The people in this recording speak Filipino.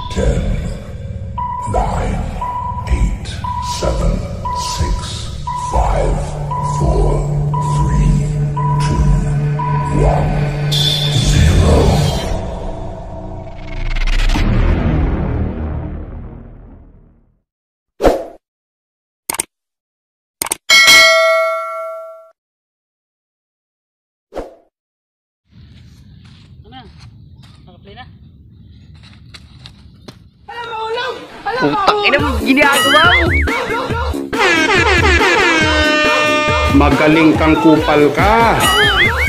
10, 9, 8, 7, 6, 5, 4, 3, 2, 1, 0. Naka-play na. Putang ina mo, ginagawa mo. Magaling kang kupal ka.